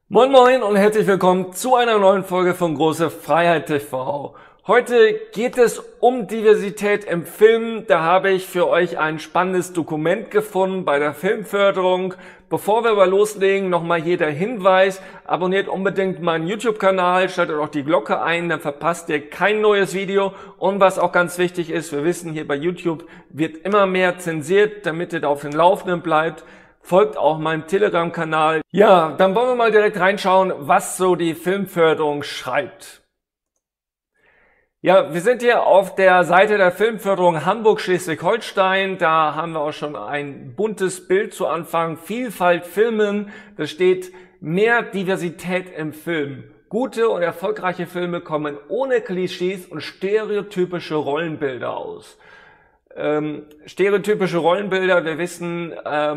Moin Moin und herzlich willkommen zu einer neuen Folge von Große Freiheit TV. Heute geht es um Diversität im Film. Da habe ich für euch ein spannendes Dokument gefunden bei der Filmförderung. Bevor wir aber loslegen, nochmal hier der Hinweis: Abonniert unbedingt meinen YouTube-Kanal, schaltet auch die Glocke ein, dann verpasst ihr kein neues Video. Und was auch ganz wichtig ist, wir wissen, hier bei YouTube wird immer mehr zensiert, damit ihr da auf dem Laufenden bleibt. Folgt auch meinem Telegram-Kanal. Ja, dann wollen wir mal direkt reinschauen, was so die Filmförderung schreibt. Ja, wir sind hier auf der Seite der Filmförderung Hamburg-Schleswig-Holstein. Da haben wir auch schon ein buntes Bild zu Anfang. Vielfalt Filmen. Da steht: mehr Diversität im Film. Gute und erfolgreiche Filme kommen ohne Klischees und stereotypische Rollenbilder aus. Stereotypische Rollenbilder, wir wissen,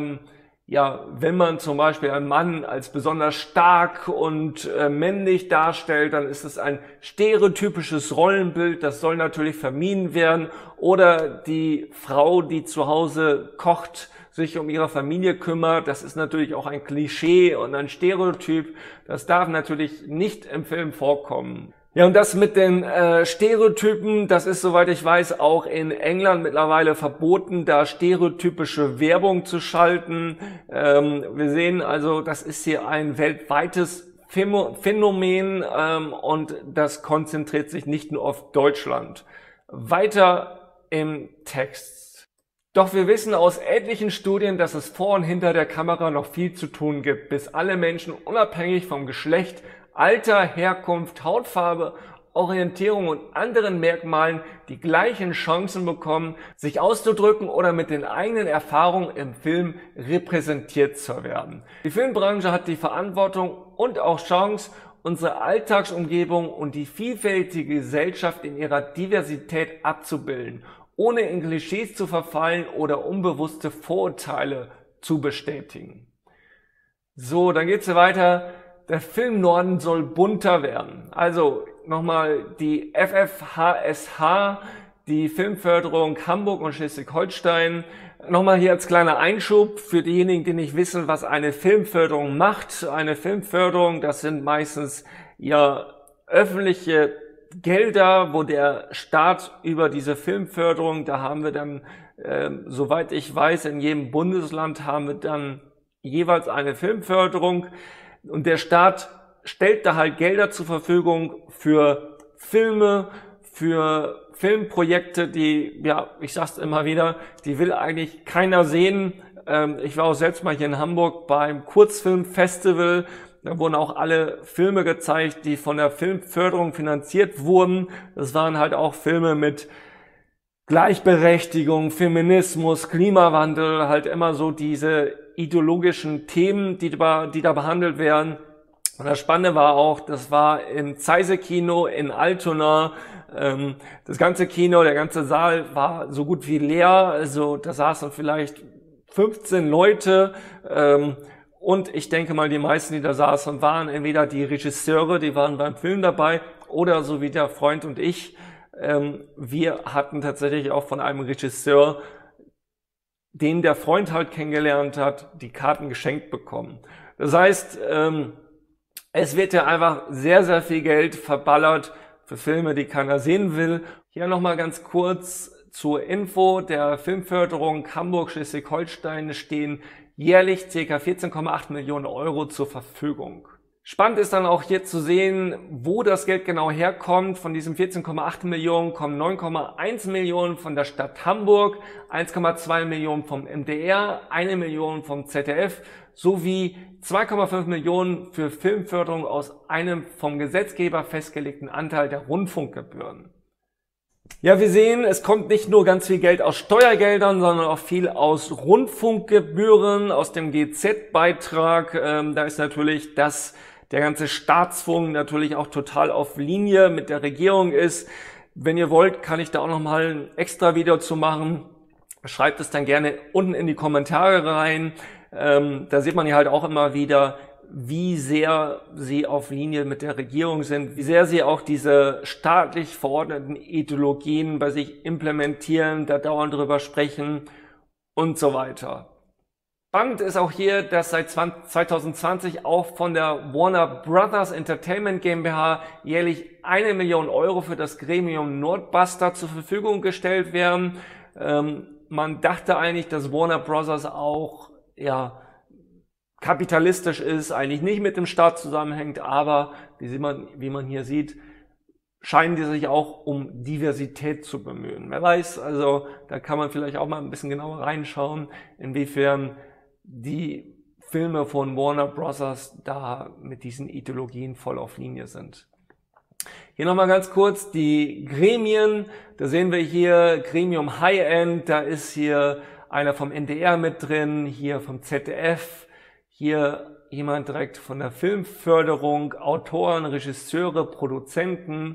ja, wenn man zum Beispiel einen Mann als besonders stark und männlich darstellt, dann ist es ein stereotypisches Rollenbild, das soll natürlich vermieden werden. Oder die Frau, die zu Hause kocht, sich um ihre Familie kümmert, das ist natürlich auch ein Klischee und ein Stereotyp. Das darf natürlich nicht im Film vorkommen. Ja, und das mit den Stereotypen, das ist, soweit ich weiß, auch in England mittlerweile verboten, da stereotypische Werbung zu schalten. Wir sehen also, das ist hier ein weltweites Phänomen und das konzentriert sich nicht nur auf Deutschland. Weiter im Text. Doch wir wissen aus etlichen Studien, dass es vor und hinter der Kamera noch viel zu tun gibt, bis alle Menschen unabhängig vom Geschlecht, Alter, Herkunft, Hautfarbe, Orientierung und anderen Merkmalen die gleichen Chancen bekommen, sich auszudrücken oder mit den eigenen Erfahrungen im Film repräsentiert zu werden. Die Filmbranche hat die Verantwortung und auch Chance, unsere Alltagsumgebung und die vielfältige Gesellschaft in ihrer Diversität abzubilden, ohne in Klischees zu verfallen oder unbewusste Vorurteile zu bestätigen. So, dann geht's weiter. Der Film Norden soll bunter werden. Also nochmal die FFHSH, die Filmförderung Hamburg und Schleswig-Holstein. Nochmal hier als kleiner Einschub für diejenigen, die nicht wissen, was eine Filmförderung macht. Eine Filmförderung, das sind meistens ja öffentliche Gelder, wo der Staat über diese Filmförderung, da haben wir dann, soweit ich weiß, in jedem Bundesland haben wir dann jeweils eine Filmförderung. Und der Staat stellt da halt Gelder zur Verfügung für Filme, für Filmprojekte, die, ja, ich sag's immer wieder, die will eigentlich keiner sehen. Ich war auch selbst mal hier in Hamburg beim Kurzfilmfestival. Da wurden auch alle Filme gezeigt, die von der Filmförderung finanziert wurden. Das waren halt auch Filme mit Gleichberechtigung, Feminismus, Klimawandel, halt immer so diese ideologischen Themen, die da behandelt werden. Und das Spannende war auch, das war im Zeise-Kino in Altona. Das ganze Kino, der ganze Saal war so gut wie leer. Also da saßen vielleicht 15 Leute. Und ich denke mal, die meisten, die da saßen, waren entweder die Regisseure, die waren beim Film dabei, oder so wie der Freund und ich. Wir hatten tatsächlich auch von einem Regisseur, den der Freund halt kennengelernt hat, die Karten geschenkt bekommen. Das heißt, es wird ja einfach sehr, sehr viel Geld verballert für Filme, die keiner sehen will. Hier nochmal ganz kurz zur Info der Filmförderung Hamburg-Schleswig-Holstein stehen jährlich ca. 14,8 Millionen Euro zur Verfügung. Spannend ist dann auch hier zu sehen, wo das Geld genau herkommt. Von diesen 14,8 Millionen kommen 9,1 Millionen von der Stadt Hamburg, 1,2 Millionen vom MDR, 1 Million vom ZDF sowie 2,5 Millionen für Filmförderung aus einem vom Gesetzgeber festgelegten Anteil der Rundfunkgebühren. Ja, wir sehen, es kommt nicht nur ganz viel Geld aus Steuergeldern, sondern auch viel aus Rundfunkgebühren, aus dem GZ-Beitrag. Da ist natürlich der ganze Staatsfonds natürlich auch total auf Linie mit der Regierung ist. Wenn ihr wollt, kann ich da auch nochmal ein extra Video zu machen. Schreibt es dann gerne unten in die Kommentare rein. Da sieht man ja halt auch immer wieder, wie sehr sie auf Linie mit der Regierung sind, wie sehr sie auch diese staatlich verordneten Ideologien bei sich implementieren, da dauernd drüber sprechen und so weiter. Spannend ist auch hier, dass seit 2020 auch von der Warner Brothers Entertainment GmbH jährlich 1 Million Euro für das Gremium Nordbuster zur Verfügung gestellt werden. Man dachte eigentlich, dass Warner Brothers auch kapitalistisch ist, eigentlich nicht mit dem Staat zusammenhängt, aber wie man hier sieht, scheinen die sich auch um Diversität zu bemühen. Wer weiß, also da kann man vielleicht auch mal ein bisschen genauer reinschauen, inwiefern die Filme von Warner Brothers da mit diesen Ideologien voll auf Linie sind. Hier nochmal ganz kurz die Gremien. Da sehen wir hier Gremium High-End, da ist hier einer vom NDR mit drin, hier vom ZDF, hier jemand direkt von der Filmförderung, Autoren, Regisseure, Produzenten.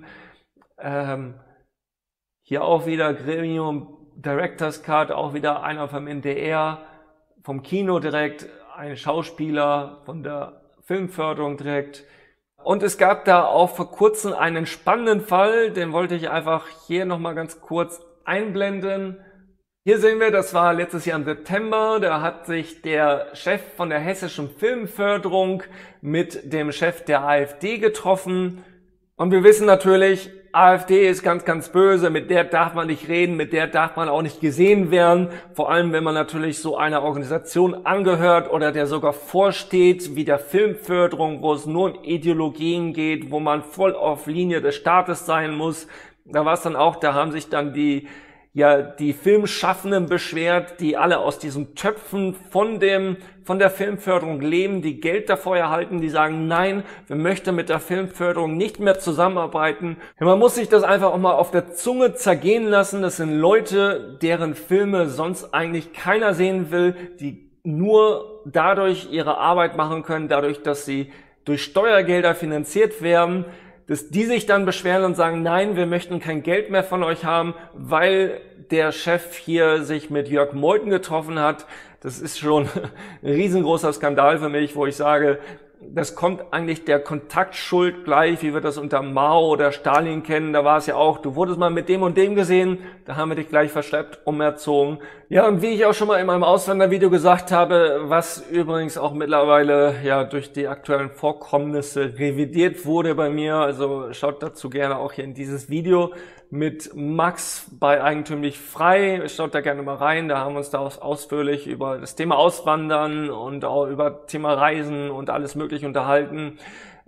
Hier auch wieder Gremium Directors Cut, auch wieder einer vom NDR, vom Kino direkt, ein Schauspieler von der Filmförderung direkt. Und es gab da auch vor kurzem einen spannenden Fall, den wollte ich einfach hier nochmal ganz kurz einblenden. Hier sehen wir, das war letztes Jahr im September, da hat sich der Chef von der hessischen Filmförderung mit dem Chef der AfD getroffen. Und wir wissen natürlich, AfD ist ganz, ganz böse, mit der darf man nicht reden, mit der darf man auch nicht gesehen werden. Vor allem, wenn man natürlich so einer Organisation angehört oder der sogar vorsteht, wie der Filmförderung, wo es nur um Ideologien geht, wo man voll auf Linie des Staates sein muss. Da war es dann auch, da haben sich dann die Filmschaffenden beschwert, die alle aus diesen Töpfen von der Filmförderung leben, die Geld davor erhalten, die sagen, nein, wir möchten mit der Filmförderung nicht mehr zusammenarbeiten. Man muss sich das einfach auch mal auf der Zunge zergehen lassen. Das sind Leute, deren Filme sonst eigentlich keiner sehen will, die nur dadurch ihre Arbeit machen können, dadurch, dass sie durch Steuergelder finanziert werden, dass die sich dann beschweren und sagen, nein, wir möchten kein Geld mehr von euch haben, weil der Chef hier sich mit Jörg Meuthen getroffen hat. Das ist schon ein riesengroßer Skandal für mich, wo ich sage, das kommt eigentlich der Kontaktschuld gleich, wie wir das unter Mao oder Stalin kennen. Da war es ja auch, du wurdest mal mit dem und dem gesehen, da haben wir dich gleich verschleppt, umerzogen. Ja, und wie ich auch schon mal in meinem Auswandervideo gesagt habe, was übrigens auch mittlerweile durch die aktuellen Vorkommnisse revidiert wurde bei mir, also schaut dazu gerne auch hier in dieses Video mit Max bei Eigentümlich Frei. Schaut da gerne mal rein, da haben wir uns da ausführlich über das Thema Auswandern und auch über Thema Reisen und alles mögliche unterhalten.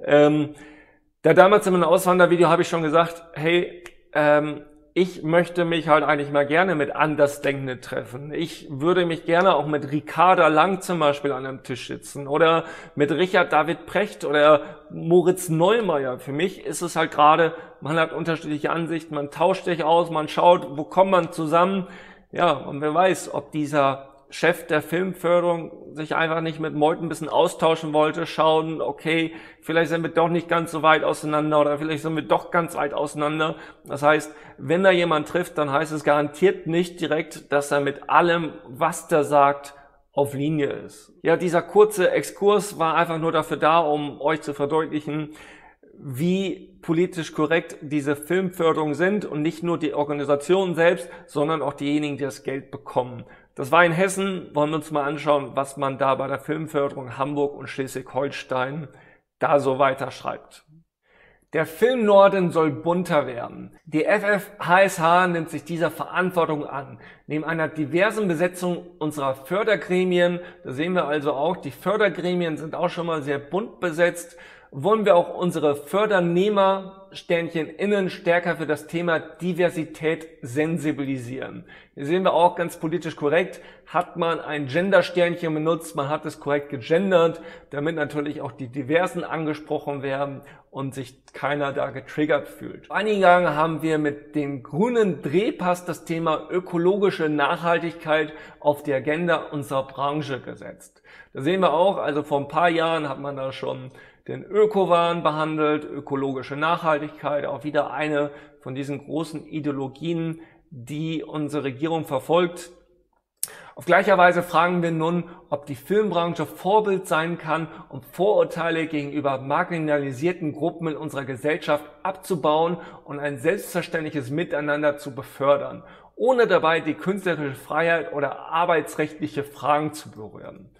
Da damals in meinem Auswandervideo habe ich schon gesagt, hey, ich möchte mich halt eigentlich mal gerne mit Andersdenkenden treffen. Ich würde mich gerne auch mit Ricarda Lang zum Beispiel an einem Tisch sitzen oder mit Richard David Precht oder Moritz Neumeier. Für mich ist es halt gerade, man hat unterschiedliche Ansichten, man tauscht sich aus, man schaut, wo kommt man zusammen. Ja, und wer weiß, ob dieser Chef der Filmförderung sich einfach nicht mit Meuthen ein bisschen austauschen wollte, schauen, okay, vielleicht sind wir doch nicht ganz so weit auseinander oder vielleicht sind wir doch ganz weit auseinander. Das heißt, wenn da jemand trifft, dann heißt es garantiert nicht direkt, dass er mit allem, was der sagt, auf Linie ist. Ja, dieser kurze Exkurs war einfach nur dafür da, um euch zu verdeutlichen, wie politisch korrekt diese Filmförderungen sind und nicht nur die Organisationen selbst, sondern auch diejenigen, die das Geld bekommen. Das war in Hessen, wollen wir uns mal anschauen, was man da bei der Filmförderung Hamburg und Schleswig-Holstein da so weiterschreibt. Der Film Norden soll bunter werden. Die FFHSH nimmt sich dieser Verantwortung an. Neben einer diversen Besetzung unserer Fördergremien, da sehen wir also auch, die Fördergremien sind auch schon mal sehr bunt besetzt, wollen wir auch unsere Fördernehmer innen stärker für das Thema Diversität sensibilisieren. Hier sehen wir auch ganz politisch korrekt, hat man ein Gender-Sternchen benutzt, man hat es korrekt gegendert, damit natürlich auch die Diversen angesprochen werden und sich keiner da getriggert fühlt. Vor einigen Jahren haben wir mit dem grünen Drehpass das Thema ökologische Nachhaltigkeit auf die Agenda unserer Branche gesetzt. Da sehen wir auch, also vor ein paar Jahren hat man da schon den Ökowahn behandelt, ökologische Nachhaltigkeit, auch wieder eine von diesen großen Ideologien, die unsere Regierung verfolgt. Auf gleicher Weise fragen wir nun, ob die Filmbranche Vorbild sein kann, um Vorurteile gegenüber marginalisierten Gruppen in unserer Gesellschaft abzubauen und ein selbstverständliches Miteinander zu befördern, ohne dabei die künstlerische Freiheit oder arbeitsrechtliche Fragen zu berühren.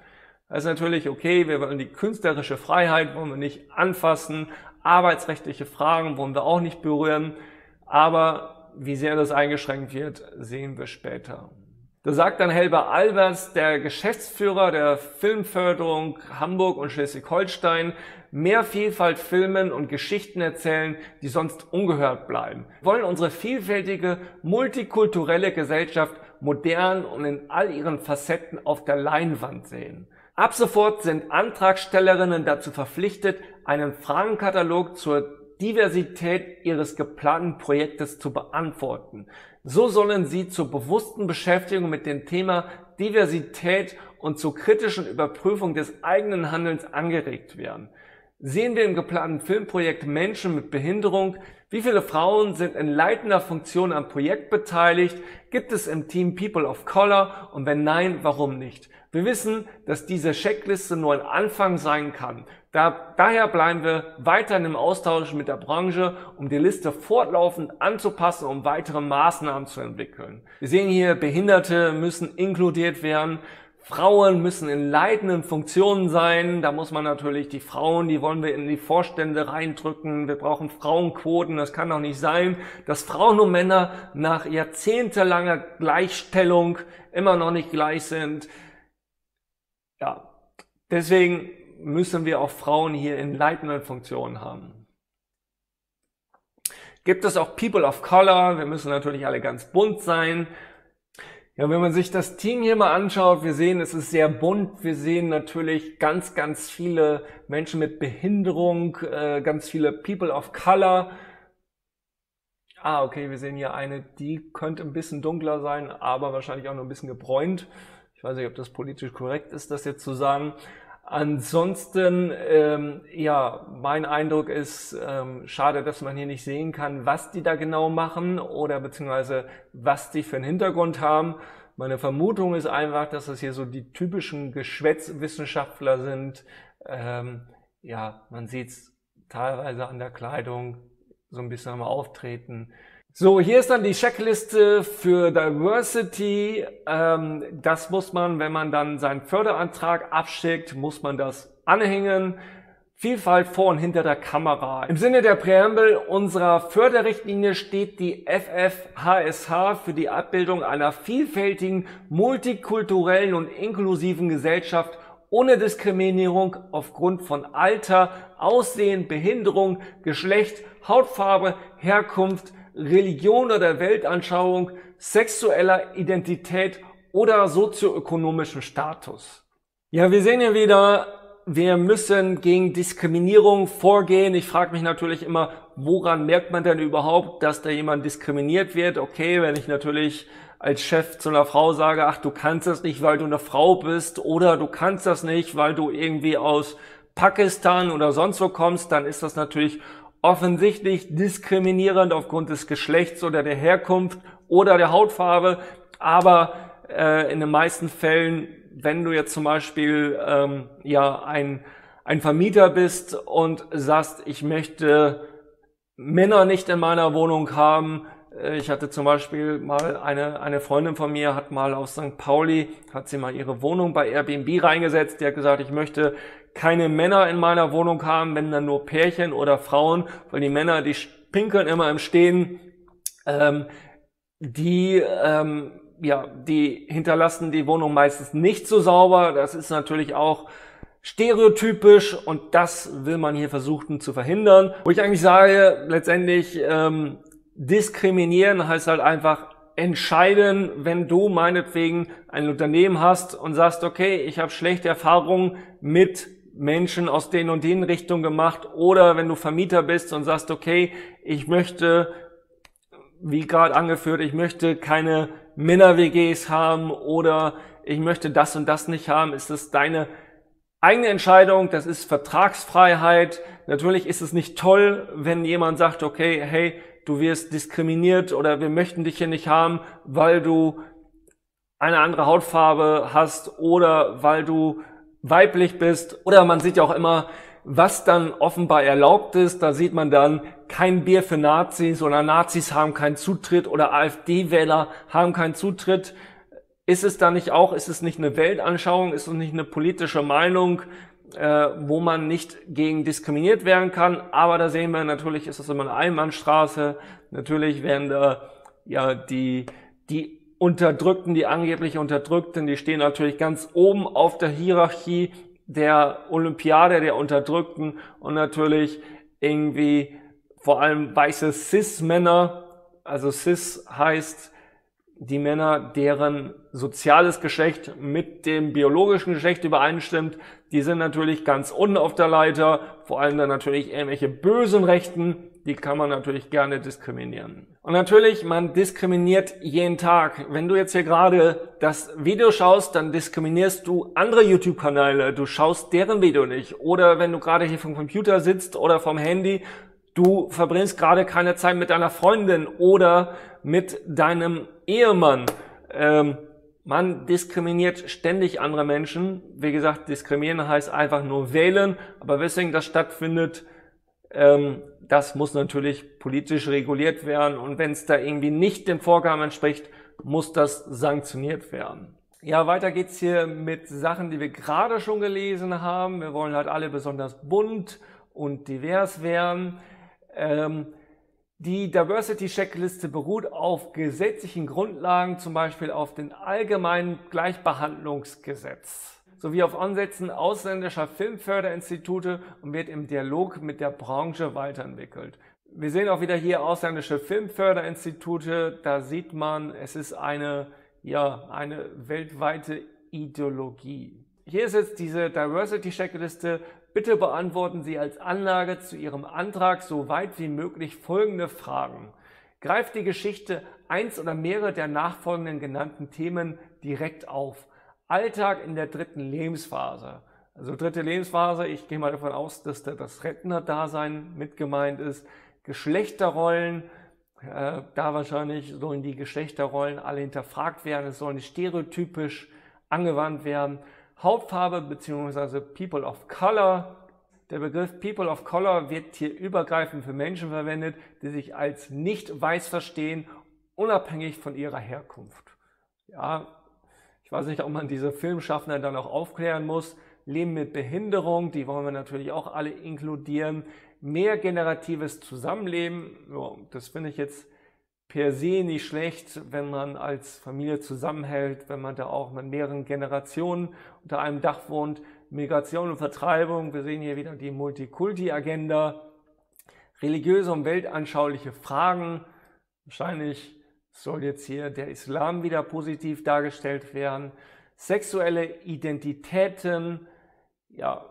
Das ist natürlich okay, wir wollen die künstlerische Freiheit, wollen wir nicht anfassen, arbeitsrechtliche Fragen wollen wir auch nicht berühren, aber wie sehr das eingeschränkt wird, sehen wir später. Da sagt dann Helber Alberts, der Geschäftsführer der Filmförderung Hamburg und Schleswig-Holstein, mehr Vielfalt filmen und Geschichten erzählen, die sonst ungehört bleiben. Wir wollen unsere vielfältige, multikulturelle Gesellschaft modern und in all ihren Facetten auf der Leinwand sehen. Ab sofort sind Antragstellerinnen dazu verpflichtet, einen Fragenkatalog zur Diversität ihres geplanten Projektes zu beantworten. So sollen sie zur bewussten Beschäftigung mit dem Thema Diversität und zur kritischen Überprüfung des eigenen Handelns angeregt werden. Sehen wir im geplanten Filmprojekt Menschen mit Behinderung? Wie viele Frauen sind in leitender Funktion am Projekt beteiligt? Gibt es im Team People of Color? Und wenn nein, warum nicht? Wir wissen, dass diese Checkliste nur ein Anfang sein kann. Daher bleiben wir weiterhin im Austausch mit der Branche, um die Liste fortlaufend anzupassen, um weitere Maßnahmen zu entwickeln. Wir sehen hier, Behinderte müssen inkludiert werden. Frauen müssen in leitenden Funktionen sein. Da muss man natürlich die Frauen, die wollen wir in die Vorstände reindrücken. Wir brauchen Frauenquoten. Das kann doch nicht sein, dass Frauen und Männer nach jahrzehntelanger Gleichstellung immer noch nicht gleich sind. Ja, deswegen müssen wir auch Frauen hier in leitenden Funktionen haben. Gibt es auch People of Color? Wir müssen natürlich alle ganz bunt sein. Ja, wenn man sich das Team hier mal anschaut, wir sehen, es ist sehr bunt. Wir sehen natürlich ganz, ganz viele Menschen mit Behinderung, ganz viele People of Color. Okay, wir sehen hier eine, die könnte ein bisschen dunkler sein, aber wahrscheinlich auch noch ein bisschen gebräunt. Ich weiß nicht, ob das politisch korrekt ist, das jetzt zu sagen. Ansonsten, ja, mein Eindruck ist, schade, dass man hier nicht sehen kann, was die da genau machen oder beziehungsweise was die für einen Hintergrund haben. Meine Vermutung ist einfach, dass das hier so die typischen Geschwätzwissenschaftler sind. Ja, man sieht es teilweise an der Kleidung, so ein bisschen am Auftreten. So, hier ist dann die Checkliste für Diversity. Das muss man, wenn man dann seinen Förderantrag abschickt, muss man das anhängen. Vielfalt vor und hinter der Kamera. Im Sinne der Präambel unserer Förderrichtlinie steht die FFHSH für die Abbildung einer vielfältigen, multikulturellen und inklusiven Gesellschaft ohne Diskriminierung aufgrund von Alter, Aussehen, Behinderung, Geschlecht, Hautfarbe, Herkunft, Religion oder Weltanschauung, sexueller Identität oder sozioökonomischem Status. Ja, wir sehen hier wieder, wir müssen gegen Diskriminierung vorgehen. Ich frage mich natürlich immer, woran merkt man denn überhaupt, dass da jemand diskriminiert wird? Okay, wenn ich natürlich als Chef zu einer Frau sage, ach, du kannst das nicht, weil du eine Frau bist, oder du kannst das nicht, weil du irgendwie aus Pakistan oder sonst wo kommst, dann ist das natürlich offensichtlich diskriminierend aufgrund des Geschlechts oder der Herkunft oder der Hautfarbe. Aber in den meisten Fällen, wenn du jetzt zum Beispiel ja ein Vermieter bist und sagst, ich möchte Männer nicht in meiner Wohnung haben. Ich hatte zum Beispiel mal eine Freundin von mir, hat mal aus St. Pauli, hat sie mal ihre Wohnung bei Airbnb reingesetzt. Die hat gesagt, ich möchte keine Männer in meiner Wohnung haben, wenn dann nur Pärchen oder Frauen, weil die Männer, die pinkeln immer im Stehen, die hinterlassen die Wohnung meistens nicht so sauber. Das ist natürlich auch stereotypisch und das will man hier versuchen zu verhindern. Wo ich eigentlich sage, letztendlich diskriminieren heißt halt einfach entscheiden, wenn du meinetwegen ein Unternehmen hast und sagst, okay, ich habe schlechte Erfahrungen mit Menschen aus den und den Richtungen gemacht, oder wenn du Vermieter bist und sagst, okay, ich möchte, wie gerade angeführt, ich möchte keine Männer-WGs haben oder ich möchte das und das nicht haben, ist es deine eigene Entscheidung, das ist Vertragsfreiheit. Natürlich ist es nicht toll, wenn jemand sagt, okay, hey, du wirst diskriminiert oder wir möchten dich hier nicht haben, weil du eine andere Hautfarbe hast oder weil du weiblich bist. Oder man sieht ja auch immer, was dann offenbar erlaubt ist. Da sieht man dann kein Bier für Nazis oder Nazis haben keinen Zutritt oder AfD-Wähler haben keinen Zutritt. Ist es da nicht auch, ist es nicht eine Weltanschauung, ist es nicht eine politische Meinung, wo man nicht gegen diskriminiert werden kann? Aber da sehen wir, natürlich ist das immer eine Einbahnstraße. Natürlich werden da ja die Unterdrückten, die angeblich Unterdrückten, die stehen natürlich ganz oben auf der Hierarchie der Olympiade der Unterdrückten und natürlich irgendwie vor allem weiße Cis-Männer. Also Cis heißt die Männer, deren soziales Geschlecht mit dem biologischen Geschlecht übereinstimmt, die sind natürlich ganz unten auf der Leiter, vor allem dann natürlich irgendwelche bösen Rechten, die kann man natürlich gerne diskriminieren. Und natürlich, man diskriminiert jeden Tag. Wenn du jetzt hier gerade das Video schaust, dann diskriminierst du andere YouTube-Kanäle, du schaust deren Video nicht. Oder wenn du gerade hier vom Computer sitzt oder vom Handy, du verbringst gerade keine Zeit mit deiner Freundin oder mit deinem Ehemann. Man diskriminiert ständig andere Menschen. Wie gesagt, diskriminieren heißt einfach nur wählen. Aber weswegen das stattfindet, das muss natürlich politisch reguliert werden. Und wenn es da irgendwie nicht den Vorgaben entspricht, muss das sanktioniert werden. Ja, weiter geht's hier mit Sachen, die wir gerade schon gelesen haben. Wir wollen halt alle besonders bunt und divers werden. Die Diversity-Checkliste beruht auf gesetzlichen Grundlagen, zum Beispiel auf dem Allgemeinen Gleichbehandlungsgesetz, sowie auf Ansätzen ausländischer Filmförderinstitute und wird im Dialog mit der Branche weiterentwickelt. Wir sehen auch wieder hier ausländische Filmförderinstitute, da sieht man, es ist eine weltweite Ideologie. Hier ist jetzt diese Diversity-Checkliste. Bitte beantworten Sie als Anlage zu Ihrem Antrag so weit wie möglich folgende Fragen. Greift die Geschichte eins oder mehrere der nachfolgenden genannten Themen direkt auf? Alltag in der dritten Lebensphase. Also dritte Lebensphase, ich gehe mal davon aus, dass da das Rentnerdasein mit gemeint ist. Geschlechterrollen, da wahrscheinlich sollen die Geschlechterrollen alle hinterfragt werden, es sollen nicht stereotypisch angewandt werden. Hautfarbe bzw. People of Color. Der Begriff People of Color wird hier übergreifend für Menschen verwendet, die sich als nicht weiß verstehen, unabhängig von ihrer Herkunft. Ja, ich weiß nicht, ob man diese Filmschaffenden dann auch aufklären muss. Leben mit Behinderung, die wollen wir natürlich auch alle inkludieren. Mehr generatives Zusammenleben, ja, das finde ich jetzt per se nicht schlecht, wenn man als Familie zusammenhält, wenn man da auch mit mehreren Generationen unter einem Dach wohnt. Migration und Vertreibung, wir sehen hier wieder die Multikulti-Agenda. Religiöse und weltanschauliche Fragen, wahrscheinlich soll jetzt hier der Islam wieder positiv dargestellt werden. Sexuelle Identitäten, ja,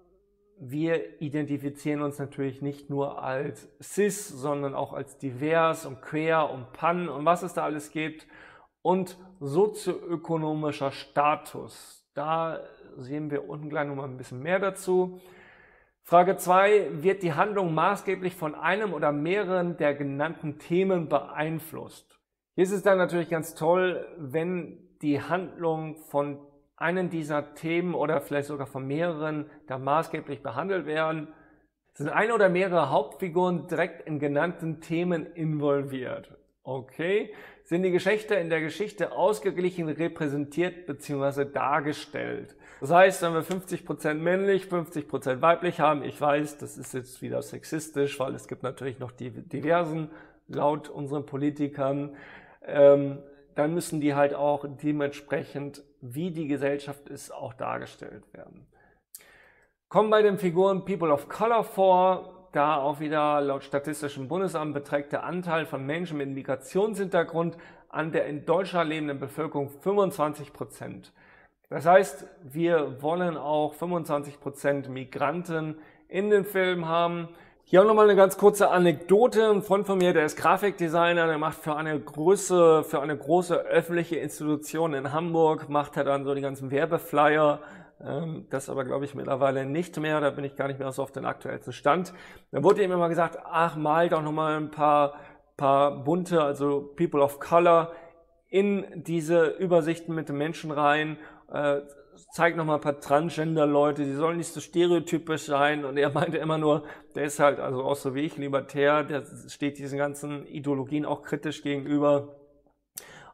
wir identifizieren uns natürlich nicht nur als cis, sondern auch als divers und queer und pan und was es da alles gibt. Und sozioökonomischer Status. Da sehen wir unten gleich nochmal ein bisschen mehr dazu. Frage 2. Wird die Handlung maßgeblich von einem oder mehreren der genannten Themen beeinflusst? Hier ist es dann natürlich ganz toll, wenn die Handlung von einem dieser Themen oder vielleicht sogar von mehreren da maßgeblich behandelt werden. Sind eine oder mehrere Hauptfiguren direkt in genannten Themen involviert? Okay. Sind die Geschlechter in der Geschichte ausgeglichen repräsentiert bzw. dargestellt? Das heißt, wenn wir 50% männlich, 50% weiblich haben, ich weiß, das ist jetzt wieder sexistisch, weil es gibt natürlich noch die Diversen, laut unseren Politikern, dann müssen die halt auch dementsprechend, wie die Gesellschaft ist, auch dargestellt werden. Kommen bei den Figuren People of Color vor, da auch wieder laut Statistischem Bundesamt beträgt der Anteil von Menschen mit Migrationshintergrund an der in Deutschland lebenden Bevölkerung 25%. Das heißt, wir wollen auch 25% Migranten in den Filmen haben. Hier auch nochmal eine ganz kurze Anekdote. Ein Freund von mir, der ist Grafikdesigner, der macht für eine große öffentliche Institution in Hamburg, macht er dann so die ganzen Werbeflyer. Das aber, glaube ich, mittlerweile nicht mehr. Da bin ich gar nicht mehr so auf den aktuellsten Stand. Da wurde ihm immer gesagt, ach, mal doch nochmal ein paar bunte, also People of Color, in diese Übersichten mit den Menschen rein. Zeigt nochmal ein paar Transgender-Leute, die sollen nicht so stereotypisch sein. Und er meinte immer nur, der ist halt, also auch so wie ich, libertär, der steht diesen ganzen Ideologien auch kritisch gegenüber.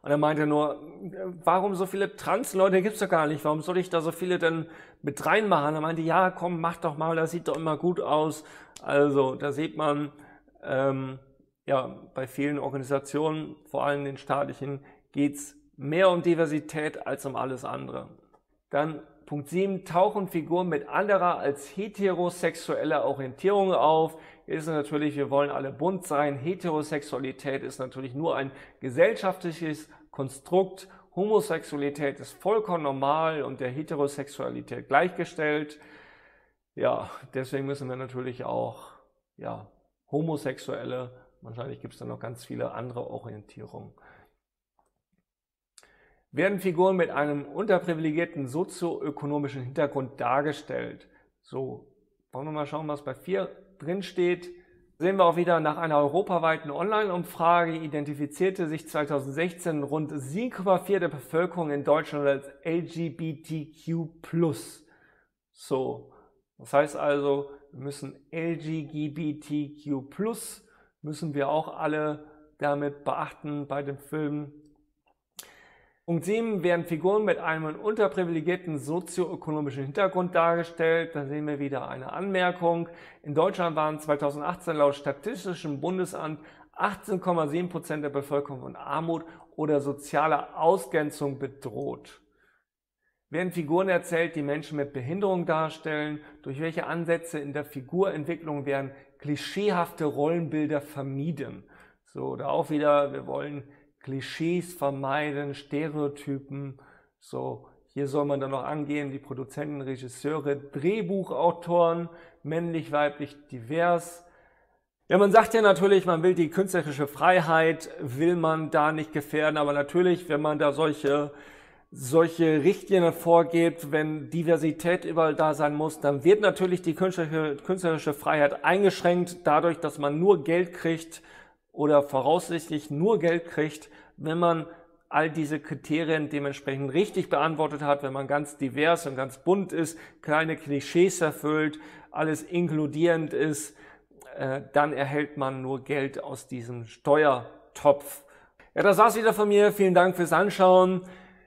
Und er meinte nur, warum so viele Trans-Leute gibt's doch gar nicht, warum soll ich da so viele denn mit reinmachen? Er meinte, ja komm, mach doch mal, das sieht doch immer gut aus. Also da sieht man, ja, bei vielen Organisationen, vor allem den staatlichen, geht's mehr um Diversität als um alles andere. Dann Punkt 7, tauchen Figuren mit anderer als heterosexueller Orientierung auf. Hier ist natürlich, wir wollen alle bunt sein. Heterosexualität ist natürlich nur ein gesellschaftliches Konstrukt. Homosexualität ist vollkommen normal und der Heterosexualität gleichgestellt. Ja, deswegen müssen wir natürlich auch, ja, Homosexuelle, wahrscheinlich gibt es da noch ganz viele andere Orientierungen. Werden Figuren mit einem unterprivilegierten sozioökonomischen Hintergrund dargestellt. So, wollen wir mal schauen, was bei 4 drin steht. Sehen wir auch wieder, nach einer europaweiten Online-Umfrage identifizierte sich 2016 rund 7,4% der Bevölkerung in Deutschland als LGBTQ+. So, das heißt also, wir müssen LGBTQ+, müssen wir auch alle damit beachten bei dem Film. Punkt 7, werden Figuren mit einem unterprivilegierten sozioökonomischen Hintergrund dargestellt. Da sehen wir wieder eine Anmerkung. In Deutschland waren 2018 laut Statistischem Bundesamt 18,7% der Bevölkerung von Armut oder sozialer Ausgrenzung bedroht. Werden Figuren erzählt, die Menschen mit Behinderung darstellen? Durch welche Ansätze in der Figurentwicklung werden klischeehafte Rollenbilder vermieden? So, da auch wieder, wir wollen Klischees vermeiden, Stereotypen. So, hier soll man dann noch angehen, die Produzenten, Regisseure, Drehbuchautoren, männlich, weiblich, divers. Ja, man sagt ja natürlich, man will die künstlerische Freiheit, will man da nicht gefährden, aber natürlich, wenn man da solche Richtlinien vorgibt, wenn Diversität überall da sein muss, dann wird natürlich die künstlerische Freiheit eingeschränkt, dadurch, dass man nur Geld kriegt, oder voraussichtlich nur Geld kriegt, wenn man all diese Kriterien dementsprechend richtig beantwortet hat, wenn man ganz divers und ganz bunt ist, keine Klischees erfüllt, alles inkludierend ist, dann erhält man nur Geld aus diesem Steuertopf. Ja, das war's wieder von mir. Vielen Dank fürs Anschauen.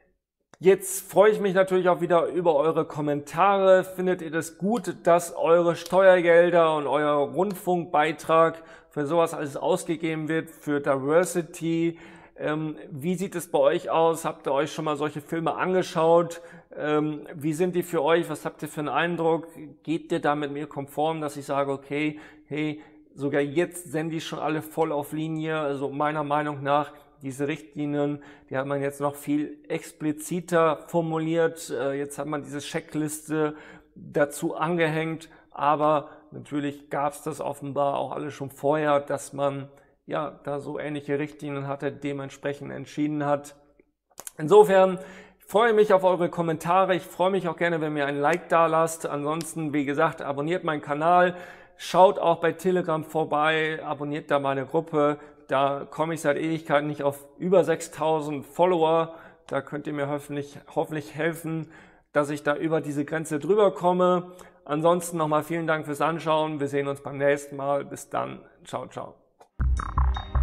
Jetzt freue ich mich natürlich auch wieder über eure Kommentare. Findet ihr das gut, dass eure Steuergelder und euer Rundfunkbeitrag für sowas alles ausgegeben wird, für Diversity? Wie sieht es bei euch aus? Habt ihr euch schon mal solche Filme angeschaut? Wie sind die für euch? Was habt ihr für einen Eindruck? Geht ihr da mit mir konform, dass ich sage, okay, hey, sogar jetzt sind die schon alle voll auf Linie? Also meiner Meinung nach, diese Richtlinien, die hat man jetzt noch viel expliziter formuliert. Jetzt hat man diese Checkliste dazu angehängt, aber natürlich gab es das offenbar auch alles schon vorher, dass man ja da so ähnliche Richtlinien hatte, dementsprechend entschieden hat. Insofern freue ich mich auf eure Kommentare. Ich freue mich auch gerne, wenn ihr ein Like da lasst. Ansonsten, wie gesagt, abonniert meinen Kanal. Schaut auch bei Telegram vorbei, abonniert da meine Gruppe. Da komme ich seit Ewigkeiten nicht auf über 6.000 Follower. Da könnt ihr mir hoffentlich helfen, dass ich da über diese Grenze drüber komme. Ansonsten nochmal vielen Dank fürs Anschauen. Wir sehen uns beim nächsten Mal. Bis dann. Ciao, ciao.